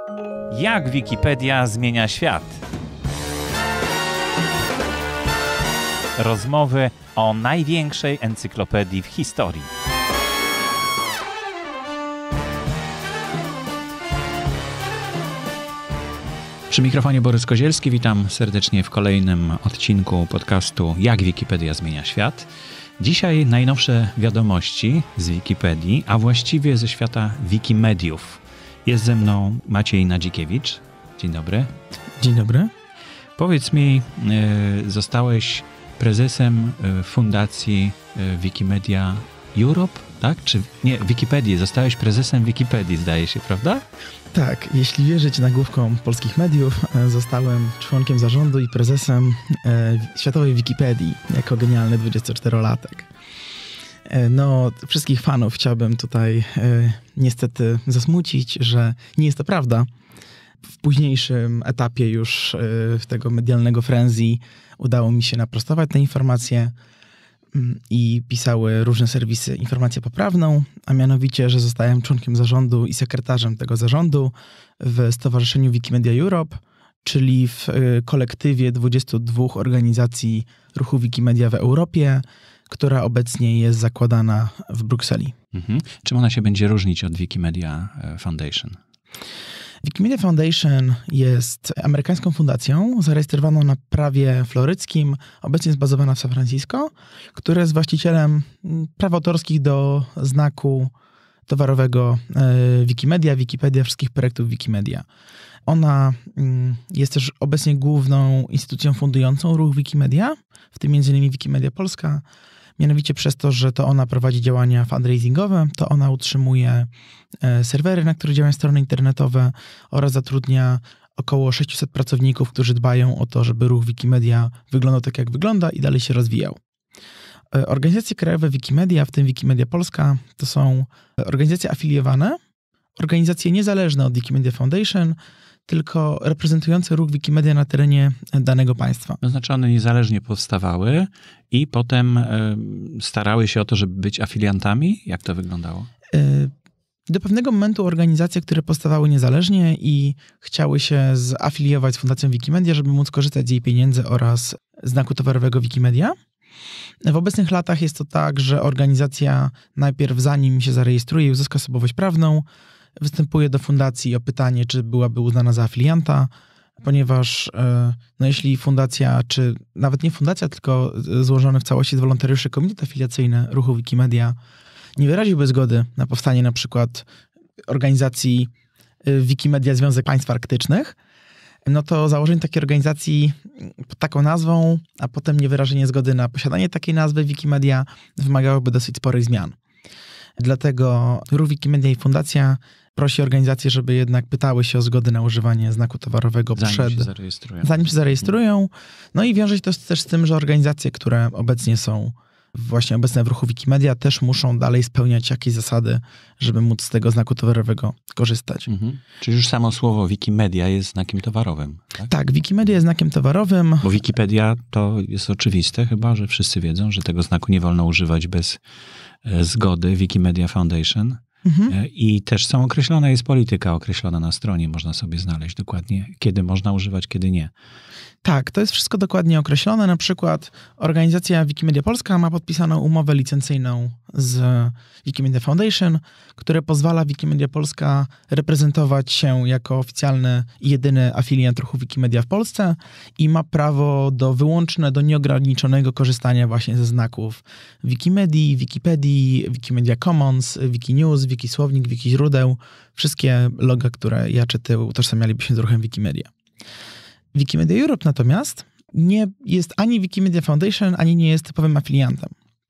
Jak Wikipedia zmienia świat? Rozmowy o największej encyklopedii w historii. Przy mikrofonie Borys Kozielski, witam serdecznie w kolejnym odcinku podcastu Jak Wikipedia zmienia świat. Dzisiaj najnowsze wiadomości z Wikipedii, a właściwie ze świata Wikimediów. Jest ze mną Maciej Nadzikiewicz. Dzień dobry. Dzień dobry. Powiedz mi, zostałeś prezesem fundacji Wikimedia Europe, tak? Czy nie, Wikipedii. Zostałeś prezesem Wikipedii, zdaje się, prawda? Tak, jeśli wierzyć nagłówkom polskich mediów, zostałem członkiem zarządu i prezesem Światowej Wikipedii jako genialny 24-latek. No, wszystkich fanów chciałbym tutaj niestety zasmucić, że nie jest to prawda. W późniejszym etapie już tego medialnego frenzy udało mi się naprostować te informacje i pisały różne serwisy informację poprawną, a mianowicie, że zostałem członkiem zarządu i sekretarzem tego zarządu w Stowarzyszeniu Wikimedia Europe, czyli w kolektywie 22 organizacji ruchu Wikimedia w Europie, która obecnie jest zakładana w Brukseli. Czym ona się będzie różnić od Wikimedia Foundation? Wikimedia Foundation jest amerykańską fundacją zarejestrowaną na prawie floryckim, obecnie zbazowana w San Francisco, która jest właścicielem praw autorskich do znaku towarowego Wikipedia, wszystkich projektów Wikimedia. Ona jest też obecnie główną instytucją fundującą ruch Wikimedia, w tym m.in. Wikimedia Polska. Mianowicie przez to, że to ona prowadzi działania fundraisingowe, to ona utrzymuje serwery, na których działają strony internetowe oraz zatrudnia około 600 pracowników, którzy dbają o to, żeby ruch Wikimedia wyglądał tak, jak wygląda i dalej się rozwijał. Organizacje krajowe Wikimedia, w tym Wikimedia Polska, to są organizacje afiliowane, organizacje niezależne od Wikimedia Foundation, tylko reprezentujące ruch Wikimedia na terenie danego państwa. To znaczy one niezależnie powstawały i potem starały się o to, żeby być afiliantami? Jak to wyglądało? Do pewnego momentu organizacje, które powstawały niezależnie i chciały się zafiliować z Fundacją Wikimedia, żeby móc korzystać z jej pieniędzy oraz znaku towarowego Wikimedia. W obecnych latach jest to tak, że organizacja najpierw, zanim się zarejestruje i uzyska osobowość prawną, występuje do fundacji o pytanie, czy byłaby uznana za afilianta, ponieważ jeśli fundacja, czy nawet nie fundacja, tylko złożony w całości z wolontariuszy komitet afiliacyjny ruchu Wikimedia nie wyraziłby zgody na powstanie na przykład organizacji Wikimedia Związek Państw Arktycznych, no to założenie takiej organizacji pod taką nazwą, a potem niewyrażenie zgody na posiadanie takiej nazwy Wikimedia wymagałoby dosyć sporych zmian. Dlatego ruch Wikimedia i fundacja prosi organizacje, żeby jednak pytały się o zgodę na używanie znaku towarowego zanim się zarejestrują. No i wiąże się to też z tym, że organizacje, które obecnie są właśnie obecne w ruchu Wikimedia, też muszą dalej spełniać jakieś zasady, żeby móc z tego znaku towarowego korzystać. Czyli już samo słowo Wikimedia jest znakiem towarowym, tak? Tak, Wikimedia jest znakiem towarowym. Bo Wikipedia to jest oczywiste chyba, że wszyscy wiedzą, że tego znaku nie wolno używać bez zgody Wikimedia Foundation. I też jest polityka określona na stronie, można sobie znaleźć dokładnie, kiedy można używać, kiedy nie. Tak, to jest wszystko dokładnie określone. Na przykład organizacja Wikimedia Polska ma podpisaną umowę licencyjną z Wikimedia Foundation, która pozwala Wikimedia Polska reprezentować się jako oficjalny i jedyny afiliant ruchu Wikimedia w Polsce i ma prawo do nieograniczonego korzystania właśnie ze znaków Wikimedii, Wikipedii, Wikimedia Commons, Wikinews, Wikisłownik, Wikiźródeł, wszystkie loga, które ja czy ty utożsamialibyśmy z ruchem Wikimedia. Wikimedia Europe natomiast nie jest ani Wikimedia Foundation, ani nie jest typowym afiliantem.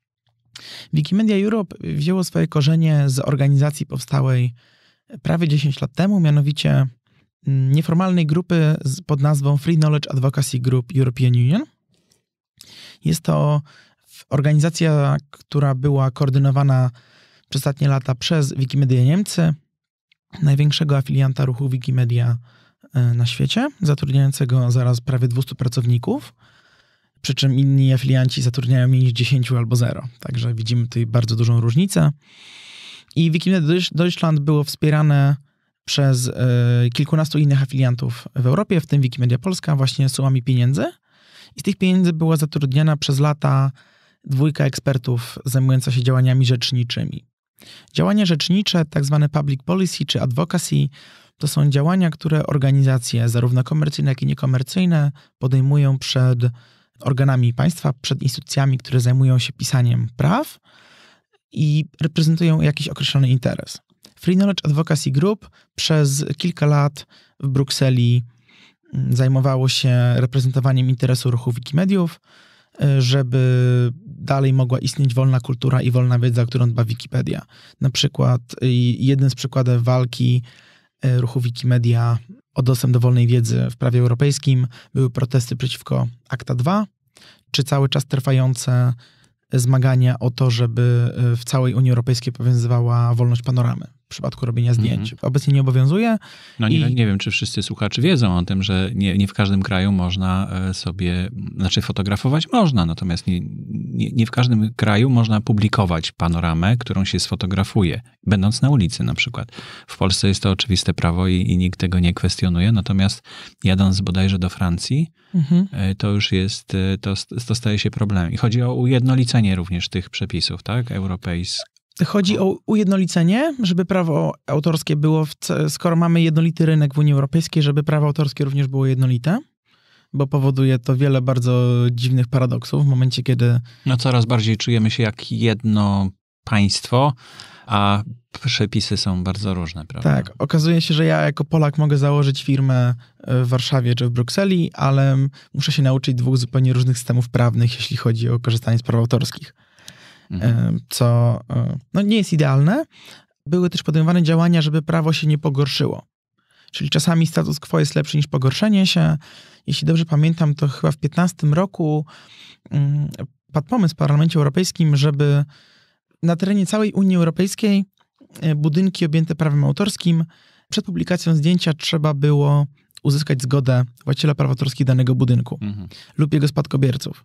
Wikimedia Europe wzięło swoje korzenie z organizacji powstałej prawie 10 lat temu, mianowicie nieformalnej grupy pod nazwą Free Knowledge Advocacy Group European Union. Jest to organizacja, która była koordynowana przez ostatnie lata przez Wikimedia Niemcy, największego afilianta ruchu Wikimedia na świecie, zatrudniającego zaraz prawie 200 pracowników, przy czym inni afilianci zatrudniają mniej niż 10 albo 0. Także widzimy tutaj bardzo dużą różnicę. I Wikimedia Deutschland było wspierane przez kilkunastu innych afiliantów w Europie, w tym Wikimedia Polska, właśnie sumami pieniędzy. I z tych pieniędzy była zatrudniana przez lata 2 ekspertów zajmująca się działaniami rzeczniczymi. Działania rzecznicze, tak zwane public policy czy advocacy, to są działania, które organizacje, zarówno komercyjne, jak i niekomercyjne, podejmują przed organami państwa, przed instytucjami, które zajmują się pisaniem praw i reprezentują jakiś określony interes. Free Knowledge Advocacy Group przez kilka lat w Brukseli zajmowało się reprezentowaniem interesu ruchu Wikimediów, żeby dalej mogła istnieć wolna kultura i wolna wiedza, o którą dba Wikipedia. Na przykład jednym z przykładów walki ruchu Wikimedia o dostęp do wolnej wiedzy w prawie europejskim były protesty przeciwko Akta 2, czy cały czas trwające zmagania o to, żeby w całej Unii Europejskiej obowiązywała wolność panoramy w przypadku robienia zdjęć. Obecnie nie obowiązuje. No nie wiem, czy wszyscy słuchacze wiedzą o tym, że nie w każdym kraju można sobie, fotografować można, natomiast nie w każdym kraju można publikować panoramę, którą się sfotografuje, będąc na ulicy na przykład. W Polsce jest to oczywiste prawo i nikt tego nie kwestionuje, natomiast jadąc bodajże do Francji, to już jest, to staje się problemem. I chodzi o ujednolicenie również tych przepisów, tak, europejskich. Chodzi o ujednolicenie, żeby prawo autorskie było, skoro mamy jednolity rynek w Unii Europejskiej, żeby prawo autorskie również było jednolite, bo powoduje to wiele bardzo dziwnych paradoksów w momencie, kiedy... No coraz bardziej czujemy się jak jedno państwo, a przepisy są bardzo różne, prawda? Tak, okazuje się, że ja jako Polak mogę założyć firmę w Warszawie czy w Brukseli, ale muszę się nauczyć 2 zupełnie różnych systemów prawnych, jeśli chodzi o korzystanie z praw autorskich. Co nie jest idealne. Były też podejmowane działania, żeby prawo się nie pogorszyło. Czyli czasami status quo jest lepszy niż pogorszenie się. Jeśli dobrze pamiętam, to chyba w 2015 roku padł pomysł w Parlamencie Europejskim, żeby na terenie całej Unii Europejskiej budynki objęte prawem autorskim przed publikacją zdjęcia trzeba było uzyskać zgodę właściciela praw autorskich danego budynku lub jego spadkobierców.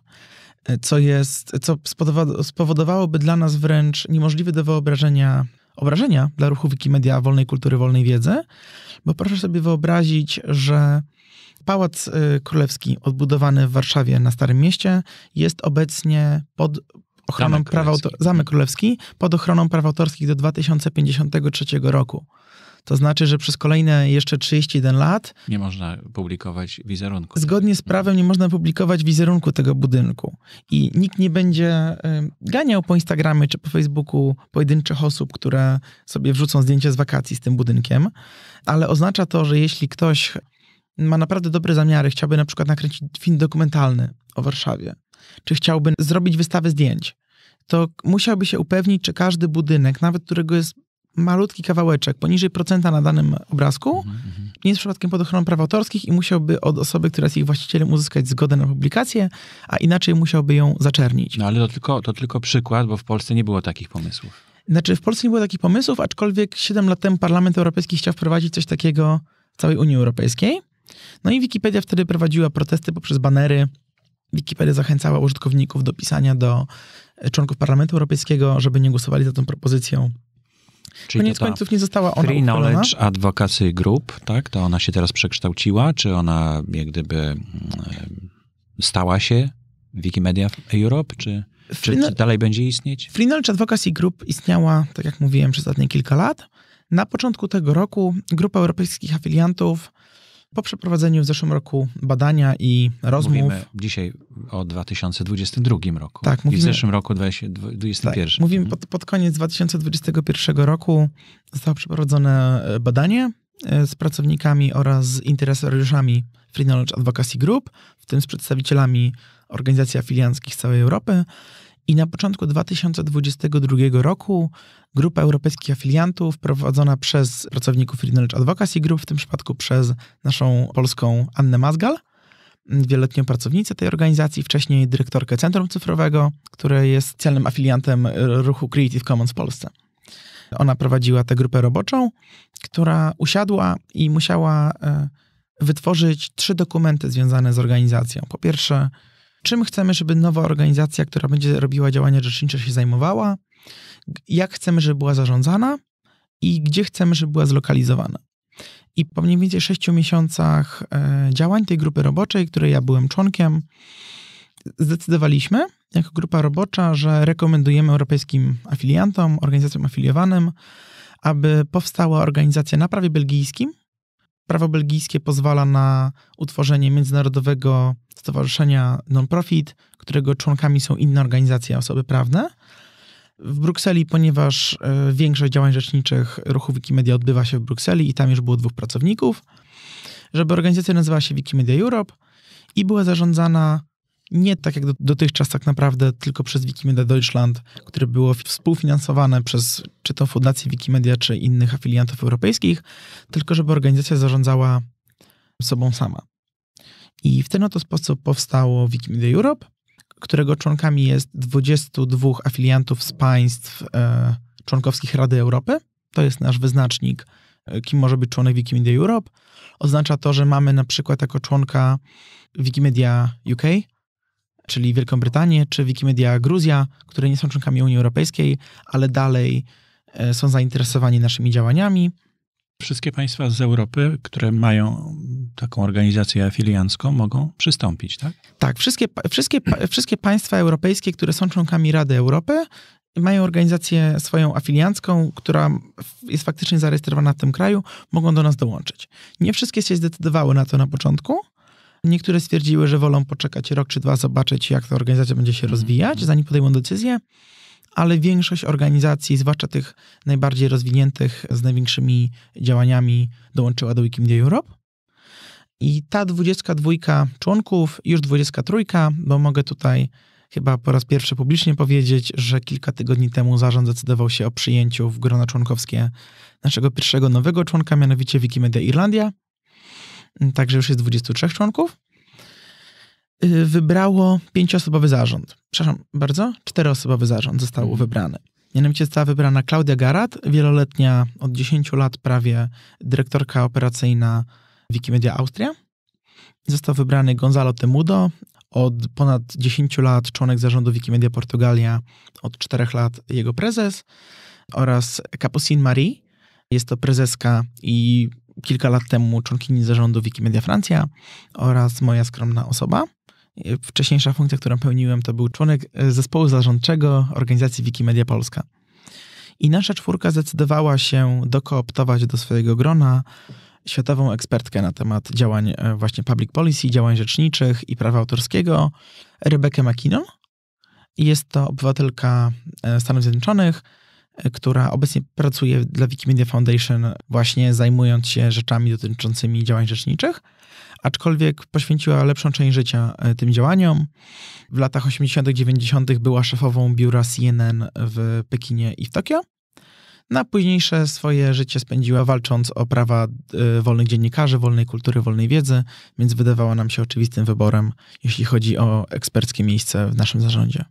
Co spowodowałoby dla nas wręcz niemożliwe do obrażenia dla ruchu Wikimedia wolnej kultury, wolnej wiedzy, bo proszę sobie wyobrazić, że Pałac Królewski odbudowany w Warszawie na Starym Mieście jest obecnie pod ochroną Zamek Królewski pod ochroną praw autorskich do 2053 roku. To znaczy, że przez kolejne jeszcze 31 lat... Nie można publikować wizerunku. Zgodnie z prawem nie można publikować wizerunku tego budynku. I nikt nie będzie ganiał po Instagramie czy po Facebooku pojedynczych osób, które sobie wrzucą zdjęcie z wakacji z tym budynkiem. Ale oznacza to, że jeśli ktoś ma naprawdę dobre zamiary, chciałby na przykład nakręcić film dokumentalny o Warszawie, czy chciałby zrobić wystawę zdjęć, to musiałby się upewnić, czy każdy budynek, nawet którego jest malutki kawałeczek, poniżej procenta na danym obrazku, nie jest przypadkiem pod ochroną praw autorskich i musiałby od osoby, która jest ich właścicielem, uzyskać zgodę na publikację, a inaczej musiałby ją zaczernić. No ale to tylko przykład, bo w Polsce nie było takich pomysłów. Znaczy w Polsce nie było takich pomysłów, aczkolwiek 7 lat temu Parlament Europejski chciał wprowadzić coś takiego w całej Unii Europejskiej. No i Wikipedia wtedy prowadziła protesty poprzez banery. Wikipedia zachęcała użytkowników do pisania do członków Parlamentu Europejskiego, żeby nie głosowali za tą propozycją. Czyli koniec końców nie została ona Free uchwalona. Knowledge Advocacy Group, tak? To ona się teraz przekształciła? Czy ona jak gdyby stała się Wikimedia Europe? Czy dalej będzie istnieć? Free Knowledge Advocacy Group istniała, tak jak mówiłem, przez ostatnie kilka lat. Na początku tego roku grupa europejskich afiliantów po przeprowadzeniu w zeszłym roku badania i rozmów... Mówimy dzisiaj o 2022 roku. Tak, mówimy, i w zeszłym roku 2021. Tak, mówimy pod koniec 2021 roku zostało przeprowadzone badanie z pracownikami oraz z interesariuszami Free Knowledge Advocacy Group, w tym z przedstawicielami organizacji afilianckich z całej Europy. I na początku 2022 roku grupa europejskich afiliantów prowadzona przez pracowników Free Knowledge Advocacy Group, w tym przypadku przez naszą polską Annę Mazgal, wieloletnią pracownicę tej organizacji, wcześniej dyrektorkę Centrum Cyfrowego, które jest specjalnym afiliantem ruchu Creative Commons w Polsce. Ona prowadziła tę grupę roboczą, która usiadła i musiała wytworzyć 3 dokumenty związane z organizacją. Po pierwsze, czym chcemy, żeby nowa organizacja, która będzie robiła działania rzecznicze, się zajmowała, jak chcemy, żeby była zarządzana i gdzie chcemy, żeby była zlokalizowana. I po mniej więcej 6 miesiącach działań tej grupy roboczej, której ja byłem członkiem, zdecydowaliśmy jako grupa robocza, że rekomendujemy europejskim afiliantom, organizacjom afiliowanym, aby powstała organizacja na prawie belgijskim. Prawo belgijskie pozwala na utworzenie międzynarodowego stowarzyszenia non-profit, którego członkami są inne organizacje, osoby prawne. W Brukseli, ponieważ większość działań rzeczniczych ruchu Wikimedia odbywa się w Brukseli i tam już było 2 pracowników, żeby organizacja nazywała się Wikimedia Europe i była zarządzana nie tak jak dotychczas tak naprawdę tylko przez Wikimedia Deutschland, które było współfinansowane przez czy to Fundację Wikimedia, czy innych afiliantów europejskich, tylko żeby organizacja zarządzała sobą sama. I w ten oto sposób powstało Wikimedia Europe, którego członkami jest 22 afiliantów z państw członkowskich Rady Europy. To jest nasz wyznacznik, kim może być członek Wikimedia Europe. Oznacza to, że mamy na przykład jako członka Wikimedia UK, czyli Wielką Brytanię, czy Wikimedia Gruzja, które nie są członkami Unii Europejskiej, ale dalej są zainteresowani naszymi działaniami. Wszystkie państwa z Europy, które mają taką organizację afiliancką, mogą przystąpić, tak? Tak, wszystkie państwa europejskie, które są członkami Rady Europy, mają organizację swoją afiliancką, która jest faktycznie zarejestrowana w tym kraju, mogą do nas dołączyć. Nie wszystkie się zdecydowały na to na początku. Niektóre stwierdziły, że wolą poczekać rok czy 2, zobaczyć jak ta organizacja będzie się rozwijać, zanim podejmą decyzję, ale większość organizacji, zwłaszcza tych najbardziej rozwiniętych, z największymi działaniami, dołączyła do Wikimedia Europe. I ta 22 członków, już 23, bo mogę tutaj chyba po raz pierwszy publicznie powiedzieć, że kilka tygodni temu zarząd zdecydował się o przyjęciu w grono członkowskie naszego pierwszego nowego członka, mianowicie Wikimedia Irlandia. Także już jest 23 członków. Wybrało 5-osobowy zarząd. Przepraszam bardzo, 4-osobowy zarząd został wybrany. Mianowicie została wybrana Klaudia Garat, wieloletnia, od 10 lat prawie dyrektorka operacyjna Wikimedia Austria. Został wybrany Gonzalo Temudo, od ponad 10 lat członek zarządu Wikimedia Portugalia, od 4 lat jego prezes, oraz Capucine Marie, jest to prezeska i kilka lat temu członkini zarządu Wikimedia Francja, oraz moja skromna osoba. Wcześniejsza funkcja, którą pełniłem, to był członek zespołu zarządczego organizacji Wikimedia Polska. I nasza 4 zdecydowała się dokooptować do swojego grona światową ekspertkę na temat działań właśnie public policy, działań rzeczniczych i prawa autorskiego, Rebekę McKinnon. Jest to obywatelka Stanów Zjednoczonych, która obecnie pracuje dla Wikimedia Foundation, właśnie zajmując się rzeczami dotyczącymi działań rzeczniczych, aczkolwiek poświęciła lepszą część życia tym działaniom. W latach 80., 90. była szefową biura CNN w Pekinie i w Tokio. Na późniejsze swoje życie spędziła walcząc o prawa wolnych dziennikarzy, wolnej kultury, wolnej wiedzy, więc wydawała nam się oczywistym wyborem, jeśli chodzi o eksperckie miejsce w naszym zarządzie.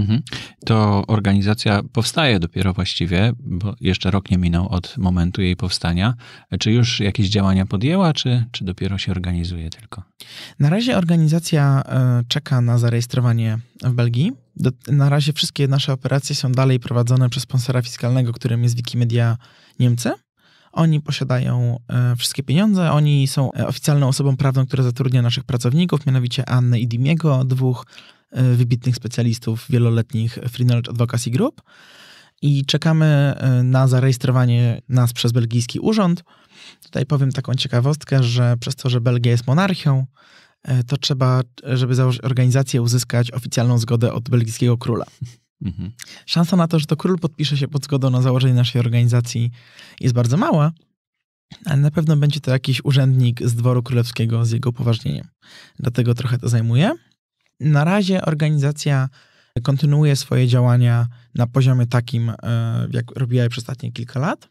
To organizacja powstaje dopiero właściwie, bo jeszcze rok nie minął od momentu jej powstania. Czy już jakieś działania podjęła, czy dopiero się organizuje tylko? Na razie organizacja czeka na zarejestrowanie w Belgii. Na razie wszystkie nasze operacje są dalej prowadzone przez sponsora fiskalnego, którym jest Wikimedia Niemcy. Oni posiadają wszystkie pieniądze, oni są oficjalną osobą prawną, która zatrudnia naszych pracowników, mianowicie Annę i Dimiego, 2 wybitnych specjalistów wieloletnich Free Knowledge Advocacy Group i czekamy na zarejestrowanie nas przez belgijski urząd. Tutaj powiem taką ciekawostkę, że przez to, że Belgia jest monarchią, to trzeba, żeby założyć organizację, uzyskać oficjalną zgodę od belgijskiego króla. Szansa na to, że to król podpisze się pod zgodą na założenie naszej organizacji jest bardzo mała, ale na pewno będzie to jakiś urzędnik z dworu królewskiego z jego upoważnieniem. Dlatego trochę to zajmuje. Na razie organizacja kontynuuje swoje działania na poziomie takim, jak robiła je przez ostatnie kilka lat.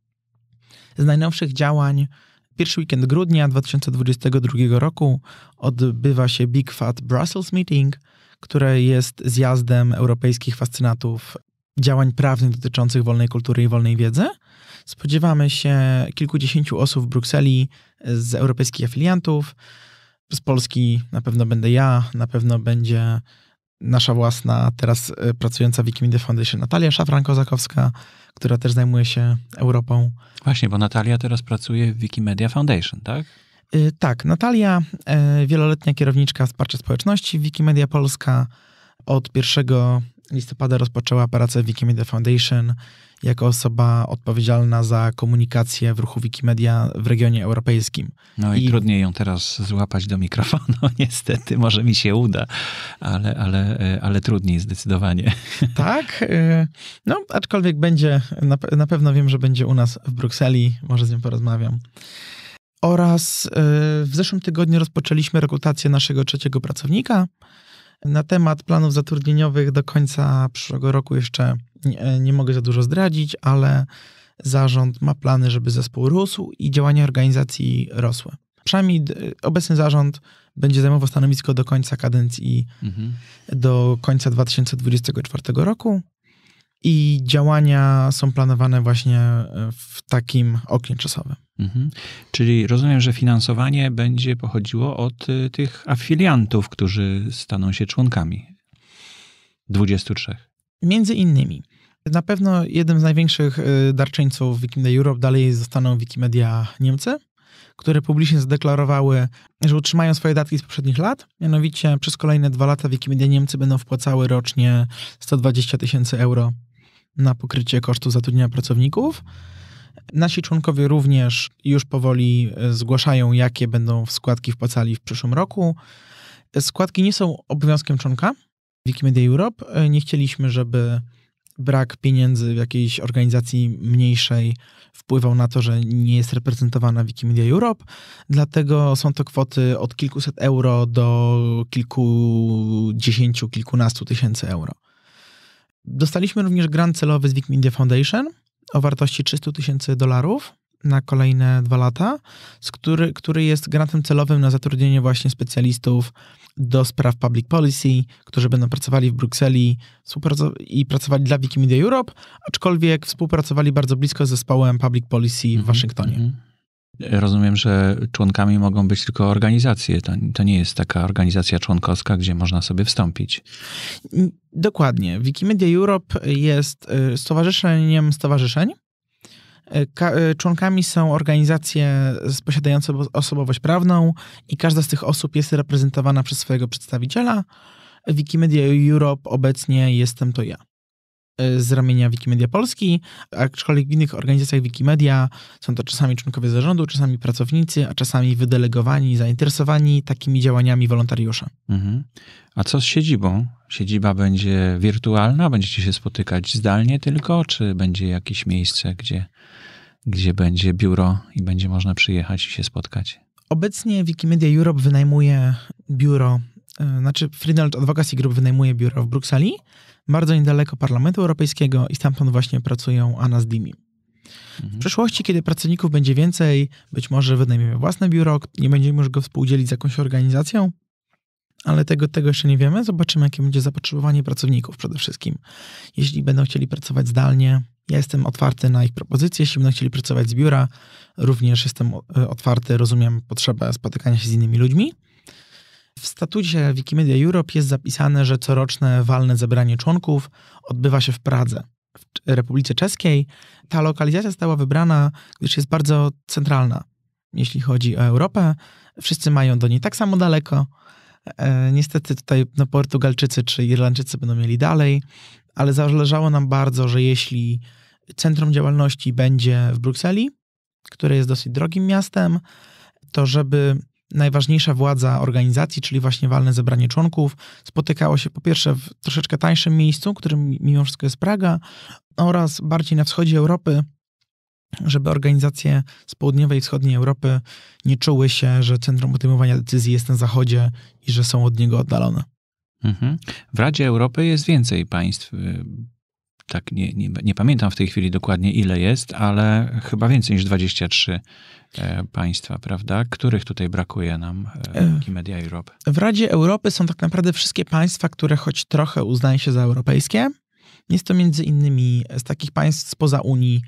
Z najnowszych działań, pierwszy weekend grudnia 2022 roku odbywa się Big Fat Brussels Meeting, które jest zjazdem europejskich fascynatów działań prawnych dotyczących wolnej kultury i wolnej wiedzy. Spodziewamy się kilkudziesięciu osób w Brukseli z europejskich afiliantów. Z Polski na pewno będę ja, na pewno będzie nasza własna, teraz pracująca w Wikimedia Foundation Natalia Szafran-Kozakowska, która też zajmuje się Europą. Właśnie, bo Natalia teraz pracuje w Wikimedia Foundation, tak? Tak, Natalia, wieloletnia kierowniczka wsparcia społeczności w Wikimedia Polska, od 1 listopada rozpoczęła pracę w Wikimedia Foundation jako osoba odpowiedzialna za komunikację w ruchu Wikimedia w regionie europejskim. No i trudniej ją teraz złapać do mikrofonu, niestety, może mi się uda, ale trudniej zdecydowanie. Tak, no aczkolwiek będzie, na pewno wiem, że będzie u nas w Brukseli, może z nią porozmawiam. Oraz w zeszłym tygodniu rozpoczęliśmy rekrutację naszego 3. pracownika. Na temat planów zatrudnieniowych do końca przyszłego roku jeszcze nie mogę za dużo zdradzić, ale zarząd ma plany, żeby zespół rósł i działania organizacji rosły. Przynajmniej obecny zarząd będzie zajmował stanowisko do końca kadencji, do końca 2024 roku i działania są planowane właśnie w takim oknie czasowym. Czyli rozumiem, że finansowanie będzie pochodziło od tych afiliantów, którzy staną się członkami. 23. Między innymi. Na pewno jednym z największych darczyńców Wikimedia Europe dalej zostaną Wikimedia Niemcy, które publicznie zadeklarowały, że utrzymają swoje datki z poprzednich lat. Mianowicie przez kolejne 2 lata Wikimedia Niemcy będą wpłacały rocznie 120 000 euro na pokrycie kosztów zatrudnienia pracowników. Nasi członkowie również już powoli zgłaszają, jakie będą składki wpłacali w przyszłym roku. Składki nie są obowiązkiem członka Wikimedia Europe. Nie chcieliśmy, żeby brak pieniędzy w jakiejś organizacji mniejszej wpływał na to, że nie jest reprezentowana Wikimedia Europe. Dlatego są to kwoty od kilkuset euro do kilkudziesięciu, kilkunastu tysięcy euro. Dostaliśmy również grant celowy z Wikimedia Foundation o wartości $300,000 na kolejne 2 lata, który jest grantem celowym na zatrudnienie właśnie specjalistów do spraw public policy, którzy będą pracowali w Brukseli i pracowali dla Wikimedia Europe, aczkolwiek współpracowali bardzo blisko z zespołem public policy w Waszyngtonie. Rozumiem, że członkami mogą być tylko organizacje. To nie jest taka organizacja członkowska, gdzie można sobie wstąpić. Dokładnie. Wikimedia Europe jest stowarzyszeniem stowarzyszeń. Członkami są organizacje posiadające osobowość prawną i każda z tych osób jest reprezentowana przez swojego przedstawiciela. Wikimedia Europe obecnie jestem to ja. Z ramienia Wikimedia Polski, aczkolwiek w innych organizacjach Wikimedia są to czasami członkowie zarządu, czasami pracownicy, a czasami wydelegowani, zainteresowani takimi działaniami wolontariusze. A co z siedzibą? Siedziba będzie wirtualna? Będziecie się spotykać zdalnie tylko? Czy będzie jakieś miejsce, gdzie będzie biuro i będzie można przyjechać i się spotkać? Obecnie Wikimedia Europe wynajmuje biuro, Freedom Advocacy Group wynajmuje biuro w Brukseli, bardzo niedaleko Parlamentu Europejskiego i stamtąd właśnie pracują Anna z Dimi. W przyszłości, kiedy pracowników będzie więcej, być może wynajmiemy własne biuro, nie będziemy już go współdzielić z jakąś organizacją, ale tego jeszcze nie wiemy. Zobaczymy, jakie będzie zapotrzebowanie pracowników przede wszystkim. Jeśli będą chcieli pracować zdalnie, ja jestem otwarty na ich propozycje. Jeśli będą chcieli pracować z biura, również jestem otwarty, rozumiem potrzebę spotykania się z innymi ludźmi. W statucie Wikimedia Europe jest zapisane, że coroczne walne zebranie członków odbywa się w Pradze, w Republice Czeskiej. Ta lokalizacja została wybrana, gdyż jest bardzo centralna, jeśli chodzi o Europę. Wszyscy mają do niej tak samo daleko. Niestety tutaj Portugalczycy czy Irlandczycy będą mieli dalej, ale zależało nam bardzo, że jeśli centrum działalności będzie w Brukseli, które jest dosyć drogim miastem, to żeby najważniejsza władza organizacji, czyli właśnie walne zebranie członków, spotykało się po pierwsze w troszeczkę tańszym miejscu, którym mimo wszystko jest Praga, oraz bardziej na wschodzie Europy, żeby organizacje z południowej i wschodniej Europy nie czuły się, że centrum podejmowania decyzji jest na zachodzie i że są od niego oddalone. W Radzie Europy jest więcej państw. Tak, nie pamiętam w tej chwili dokładnie ile jest, ale chyba więcej niż 23 państwa, prawda? Których tutaj brakuje nam Wikimedia Europe? W Radzie Europy są tak naprawdę wszystkie państwa, które choć trochę uznają się za europejskie. Jest to między innymi z takich państw spoza Unii,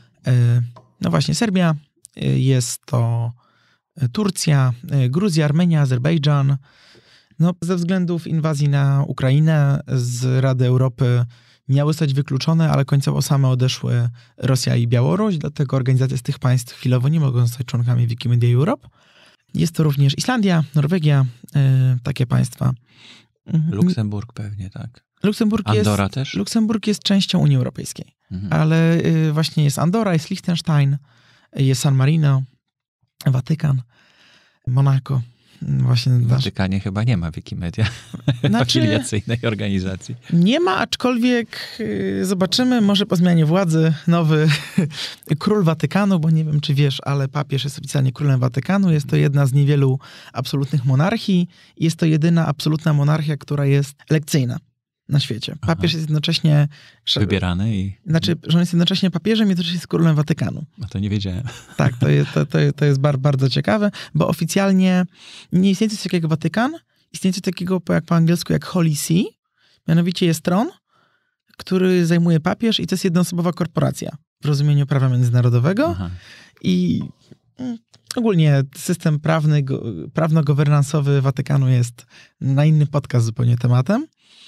no właśnie Serbia, jest to Turcja, Gruzja, Armenia, Azerbejdżan, No, ze względów inwazji na Ukrainę z Rady Europy miały zostać wykluczone, ale końcowo same odeszły Rosja i Białoruś, dlatego organizacje z tych państw chwilowo nie mogą zostać członkami Wikimedia Europe. Jest to również Islandia, Norwegia, takie państwa. Luksemburg pewnie, tak. Andorra też? Luksemburg jest częścią Unii Europejskiej, ale właśnie jest Andorra, jest Liechtenstein, jest San Marino, Watykan, Monako. Właśnie w Watykanie chyba nie ma Wikimedia, afiliacyjnej organizacji. Nie ma, aczkolwiek zobaczymy, może po zmianie władzy nowy król Watykanu, bo nie wiem, czy wiesz, ale papież jest oficjalnie królem Watykanu. Jest to jedna z niewielu absolutnych monarchii. Jest to jedyna absolutna monarchia, która jest elekcyjna na świecie. Papież jest jednocześnie... Wybierany i... Znaczy, że on jest jednocześnie papieżem i jednocześnie jest królem Watykanu. No to nie wiedziałem. Tak, to jest bardzo ciekawe, bo oficjalnie nie istnieje coś takiego jak Watykan, istnieje coś takiego jak po angielsku jak Holy See, mianowicie jest tron, który zajmuje papież i to jest jednoosobowa korporacja w rozumieniu prawa międzynarodowego. I ogólnie system prawno-governance'owy Watykanu jest na inny podcast zupełnie tematem.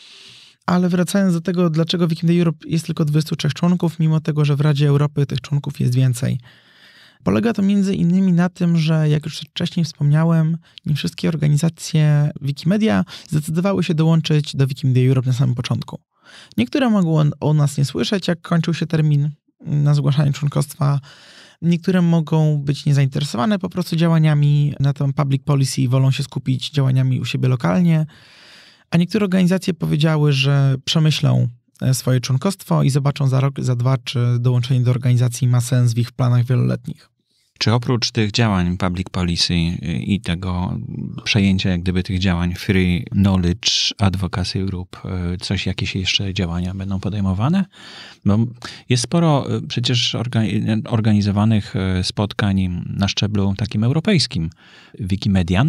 Ale wracając do tego, dlaczego Wikimedia Europe jest tylko 23 członków, mimo tego, że w Radzie Europy tych członków jest więcej. Polega to między innymi na tym, że jak już wcześniej wspomniałem, nie wszystkie organizacje Wikimedia zdecydowały się dołączyć do Wikimedia Europe na samym początku. Niektóre mogą o nas nie słyszeć, jak kończył się termin na zgłaszanie członkostwa. Niektóre mogą być niezainteresowane po prostu działaniami na tą public policy i wolą się skupić działaniami u siebie lokalnie. A niektóre organizacje powiedziały, że przemyślą swoje członkostwo i zobaczą za rok, za dwa, czy dołączenie do organizacji ma sens w ich planach wieloletnich. Czy oprócz tych działań public policy i tego przejęcia jak gdyby tych działań Free Knowledge Advocacy Group, jakieś jeszcze działania będą podejmowane? Bo jest sporo przecież organizowanych spotkań na szczeblu takim europejskim Wikimedian.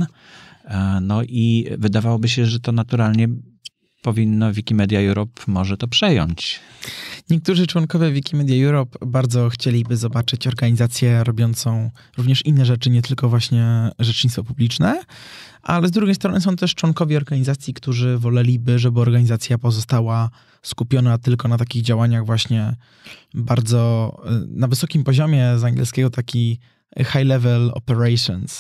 No i wydawałoby się, że to naturalnie powinno Wikimedia Europe może to przejąć. Niektórzy członkowie Wikimedia Europe bardzo chcieliby zobaczyć organizację robiącą również inne rzeczy, nie tylko właśnie rzecznictwo publiczne, ale z drugiej strony są też członkowie organizacji, którzy woleliby, żeby organizacja pozostała skupiona tylko na takich działaniach właśnie bardzo na wysokim poziomie, z angielskiego taki high level operations.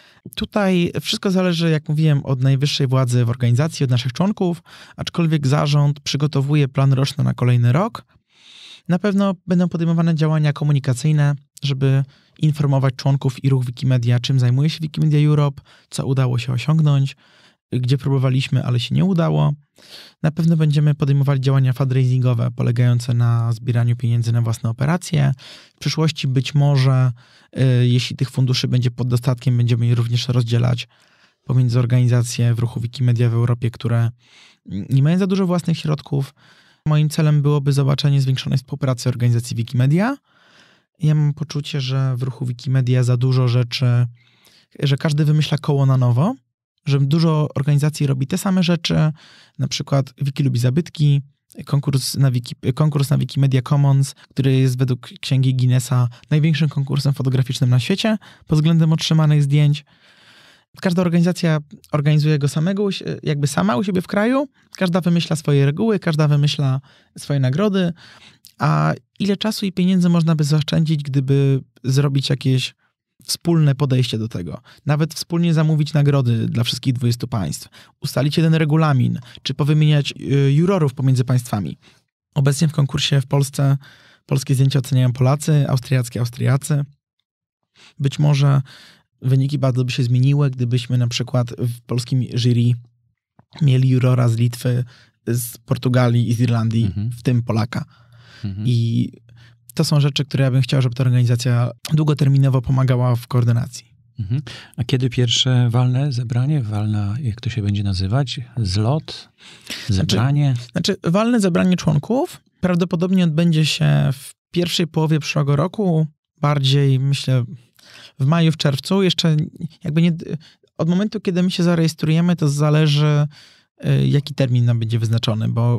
Tutaj wszystko zależy, jak mówiłem, od najwyższej władzy w organizacji, od naszych członków, aczkolwiek zarząd przygotowuje plan roczny na kolejny rok. Na pewno będą podejmowane działania komunikacyjne, żeby informować członków i ruch Wikimedia, czym zajmuje się Wikimedia Europe, co udało się osiągnąć, gdzie próbowaliśmy, ale się nie udało. Na pewno będziemy podejmowali działania fundraisingowe polegające na zbieraniu pieniędzy na własne operacje. W przyszłości być może, jeśli tych funduszy będzie pod dostatkiem, będziemy je również rozdzielać pomiędzy organizacje w ruchu Wikimedia w Europie, które nie mają za dużo własnych środków. Moim celem byłoby zobaczenie zwiększonej współpracy organizacji Wikimedia. Ja mam poczucie, że w ruchu Wikimedia za dużo rzeczy, że każdy wymyśla koło na nowo, że dużo organizacji robi te same rzeczy, na przykład Wiki lubi zabytki, konkurs na Wikimedia Commons, który jest według Księgi Guinnessa największym konkursem fotograficznym na świecie pod względem otrzymanych zdjęć. Każda organizacja organizuje go samego, jakby sama u siebie w kraju, każda wymyśla swoje reguły, każda wymyśla swoje nagrody, a ile czasu i pieniędzy można by zaoszczędzić, gdyby zrobić jakieś wspólne podejście do tego. Nawet wspólnie zamówić nagrody dla wszystkich 20 państw. Ustalić jeden regulamin, czy powymieniać jurorów pomiędzy państwami. Obecnie w konkursie w Polsce polskie zdjęcia oceniają Polacy, Austriacy. Być może wyniki bardzo by się zmieniły, gdybyśmy na przykład w polskim jury mieli jurora z Litwy, z Portugalii i z Irlandii, w tym Polaka. I to są rzeczy, które ja bym chciał, żeby ta organizacja długoterminowo pomagała w koordynacji. A kiedy pierwsze walne zebranie? Jak to się będzie nazywać? Zlot? Zebranie? Znaczy walne zebranie członków prawdopodobnie odbędzie się w pierwszej połowie przyszłego roku, bardziej myślę w maju, w czerwcu. Jeszcze jakby nie, od momentu, kiedy my się zarejestrujemy, to zależy jaki termin nam będzie wyznaczony, bo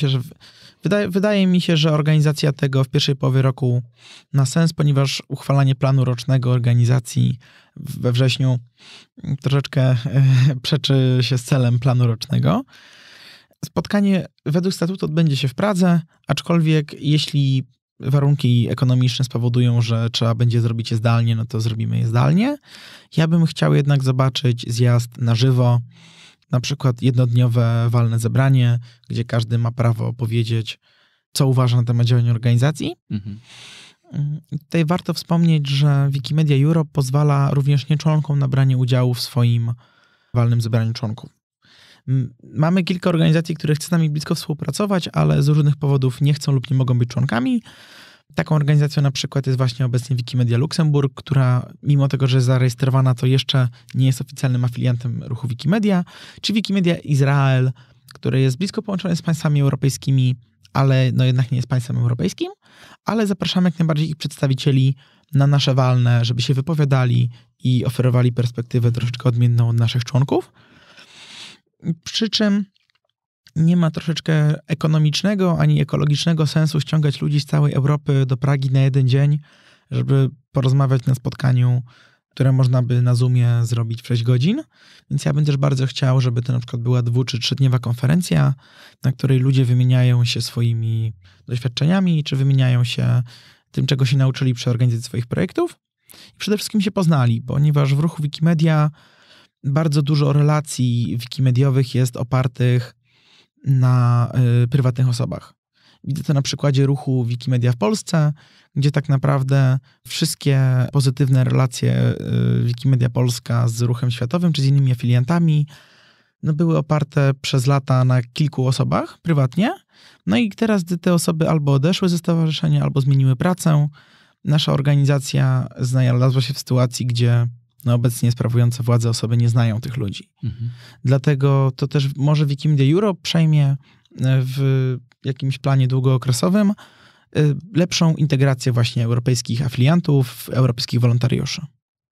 wydaje mi się, że organizacja tego w pierwszej połowie roku ma sens, ponieważ uchwalanie planu rocznego organizacji we wrześniu troszeczkę przeczy się z celem planu rocznego. Spotkanie według statutu odbędzie się w Pradze, aczkolwiek jeśli warunki ekonomiczne spowodują, że trzeba będzie zrobić je zdalnie, no to zrobimy je zdalnie. Ja bym chciał jednak zobaczyć zjazd na żywo, na przykład jednodniowe walne zebranie, gdzie każdy ma prawo powiedzieć, co uważa na temat działania organizacji. Tutaj warto wspomnieć, że Wikimedia Europe pozwala również nieczłonkom na branie udziału w swoim walnym zebraniu członków. Mamy kilka organizacji, które chcą z nami blisko współpracować, ale z różnych powodów nie chcą lub nie mogą być członkami. Taką organizacją na przykład jest właśnie obecnie Wikimedia Luksemburg, która mimo tego, że jest zarejestrowana, to jeszcze nie jest oficjalnym afiliantem ruchu Wikimedia, czy Wikimedia Izrael, które jest blisko połączone z państwami europejskimi, ale no jednak nie jest państwem europejskim, ale zapraszamy jak najbardziej ich przedstawicieli na nasze walne, żeby się wypowiadali i oferowali perspektywę troszeczkę odmienną od naszych członków. Przy czym nie ma troszeczkę ekonomicznego ani ekologicznego sensu ściągać ludzi z całej Europy do Pragi na jeden dzień, żeby porozmawiać na spotkaniu, które można by na Zoomie zrobić w 6 godzin. Więc ja bym też bardzo chciał, żeby to na przykład była 2- czy 3-dniowa konferencja, na której ludzie wymieniają się swoimi doświadczeniami, czy wymieniają się tym, czego się nauczyli przy organizacji swoich projektów. I przede wszystkim się poznali, ponieważ w ruchu Wikimedia bardzo dużo relacji wikimediowych jest opartych na prywatnych osobach. Widzę to na przykładzie ruchu Wikimedia w Polsce, gdzie tak naprawdę wszystkie pozytywne relacje Wikimedia Polska z ruchem światowym czy z innymi afiliantami były oparte przez lata na kilku osobach prywatnie. No i teraz, gdy te osoby albo odeszły ze stowarzyszenia, albo zmieniły pracę, nasza organizacja znalazła się w sytuacji, gdzie obecnie sprawujące władzę osoby nie znają tych ludzi. Dlatego to też może Wikimedia Europe przejmie w jakimś planie długookresowym lepszą integrację właśnie europejskich afiliantów, europejskich wolontariuszy.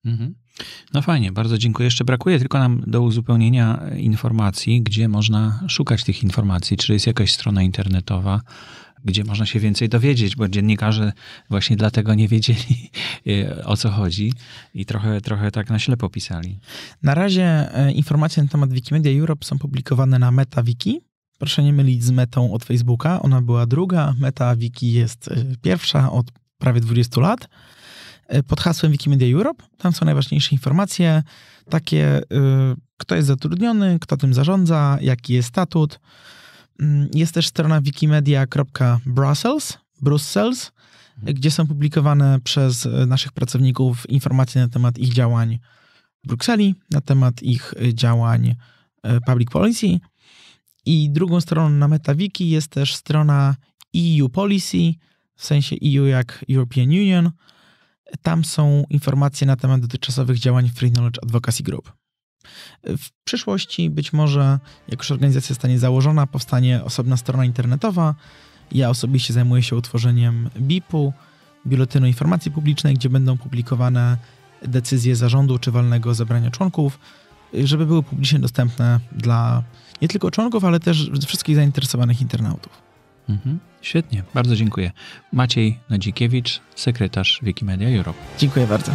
No fajnie, bardzo dziękuję. Jeszcze brakuje tylko nam do uzupełnienia informacji, gdzie można szukać tych informacji. Czy jest jakaś strona internetowa, gdzie można się więcej dowiedzieć, bo dziennikarze właśnie dlatego nie wiedzieli, o co chodzi i trochę tak na ślepo pisali. Na razie informacje na temat Wikimedia Europe są publikowane na MetaWiki. Proszę nie mylić z Metą od Facebooka. Ona była druga. MetaWiki jest pierwsza od prawie 20 lat. Pod hasłem Wikimedia Europe. Tam są najważniejsze informacje, takie kto jest zatrudniony, kto tym zarządza, jaki jest statut. Jest też strona wikimedia.brussels, gdzie są publikowane przez naszych pracowników informacje na temat ich działań w Brukseli, na temat ich działań public policy. I drugą stroną na MetaWiki jest też strona EU Policy, w sensie EU jak European Union. Tam są informacje na temat dotychczasowych działań Free Knowledge Advocacy Group. W przyszłości być może, jak już organizacja zostanie założona, powstanie osobna strona internetowa. Ja osobiście zajmuję się utworzeniem BIP-u, Biuletynu Informacji Publicznej, gdzie będą publikowane decyzje zarządu czy walnego zebrania członków, żeby były publicznie dostępne dla nie tylko członków, ale też wszystkich zainteresowanych internautów. Świetnie, bardzo dziękuję. Maciej Nadzikiewicz, sekretarz Wikimedia Europe. Dziękuję bardzo.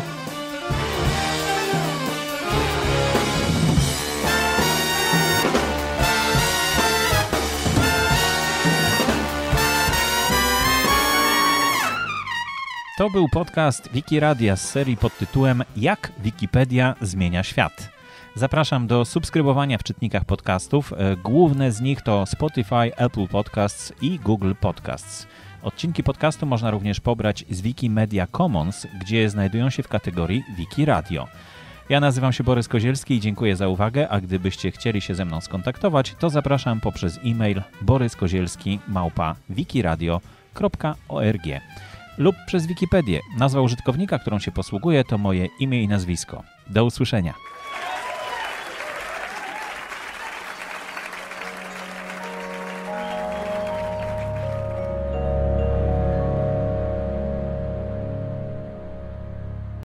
To był podcast Wikiradia z serii pod tytułem Jak Wikipedia zmienia świat. Zapraszam do subskrybowania w czytnikach podcastów. Główne z nich to Spotify, Apple Podcasts i Google Podcasts. Odcinki podcastu można również pobrać z Wikimedia Commons, gdzie znajdują się w kategorii Wikiradio. Ja nazywam się Borys Kozielski i dziękuję za uwagę, a gdybyście chcieli się ze mną skontaktować, to zapraszam poprzez e-mail boryskozielski@wikiradio.org lub przez Wikipedię. Nazwa użytkownika, którą się posługuję, to moje imię i nazwisko. Do usłyszenia.